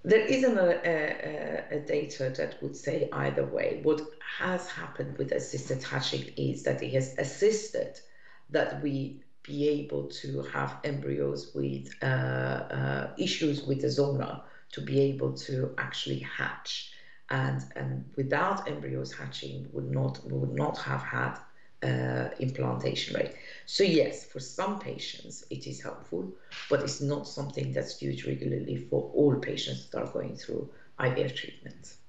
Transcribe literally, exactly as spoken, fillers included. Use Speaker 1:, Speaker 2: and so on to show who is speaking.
Speaker 1: There isn't a, a, a data that would say either way. What has happened with assisted hatching is that it has assisted that we be able to have embryos with uh, uh, issues with the zona to be able to actually hatch. And, and without embryos hatching, would not, we would not have had uh, implantation rate. So yes, for some patients it is helpful, but it's not something that's used regularly for all patients that are going through I V F treatment.